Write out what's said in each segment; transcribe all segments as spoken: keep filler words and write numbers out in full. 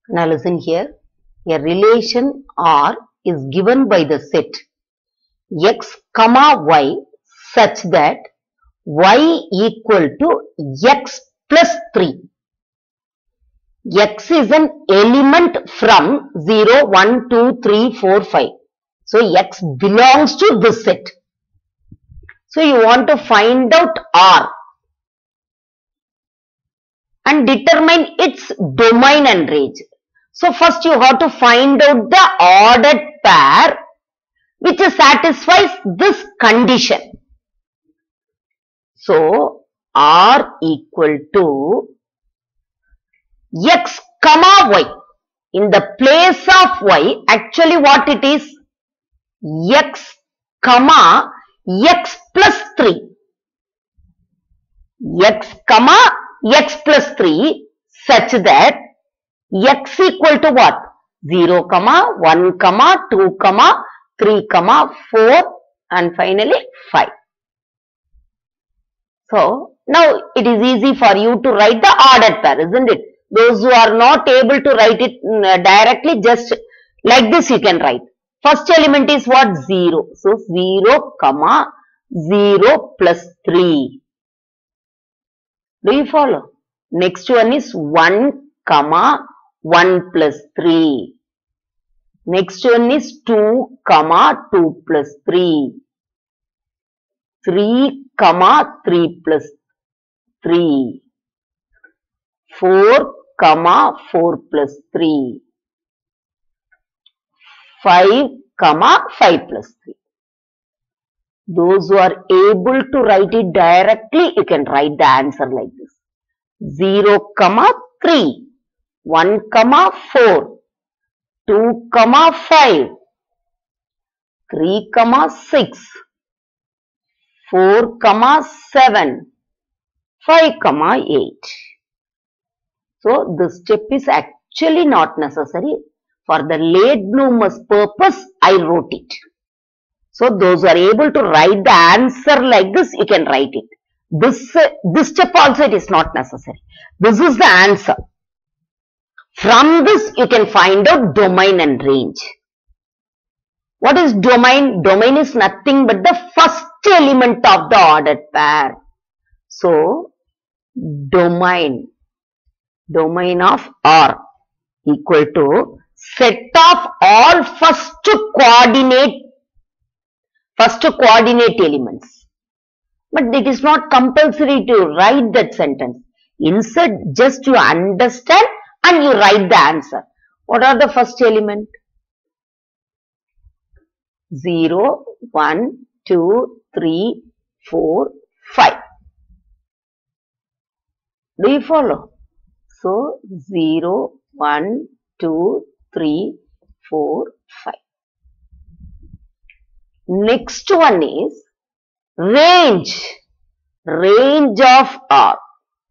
Now listen here. A relation R is given by the set x comma y such that y equal to x plus three. X is an element from zero, one, two, three, four, five. So x belongs to this set. So you want to find out R and determine its domain and range. So first you have to find out the ordered pair which satisfies this condition. So R equal to x comma y. In the place of y, actually what it is? X comma x plus three. X comma x plus three such that x equal to what? zero, one, two, three, four and finally five. So now it is easy for you to write the ordered pair, isn't it? Those who are not able to write it directly, just like this you can write. First element is what? zero. So zero, zero plus three. Do you follow? Next one is one, one plus three. Next one is two, two plus three. three, three plus three. four, four plus three. five, five plus three. Those who are able to write it directly, you can write the answer like this. zero, three. one, four. two, five. three, six. four, seven. five, eight. So this step is actually not necessary. For the late bloomers purpose, I wrote it. So those who are able to write the answer like this, you can write it. This, uh, this step also it is not necessary. This is the answer. From this you can find out domain and range. What is domain? Domain is nothing but the first element of the ordered pair. So domain, domain of R equal to set of all first coordinate first coordinate elements. But it is not compulsory to write that sentence. Instead, just you understand and you write the answer. What are the first element? zero, one, two, three, four, five. Do you follow? So zero, one, two, three, four, five. Next one is range. Range of R.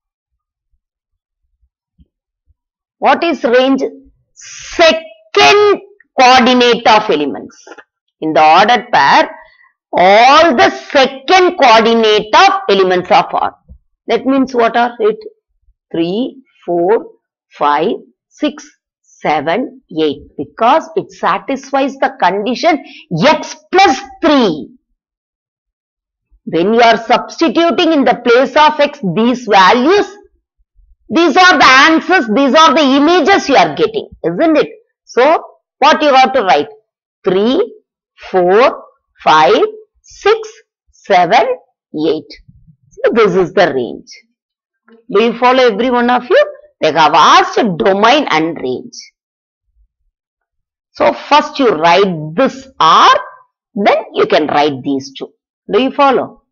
What is range? Second coordinate of elements. In the ordered pair, all the second coordinate of elements of R. That means what are it? three, four, five, six, seven, eight. Because it satisfies the condition x plus three. When you are substituting in the place of x these values, these are the answers, these are the images you are getting, isn't it? So, what you have to write? three, four, five, six, seven, eight. So, this is the range. Do you follow every one of you? They have asked domain and range. So, first you write this R, then you can write these two. Do you follow?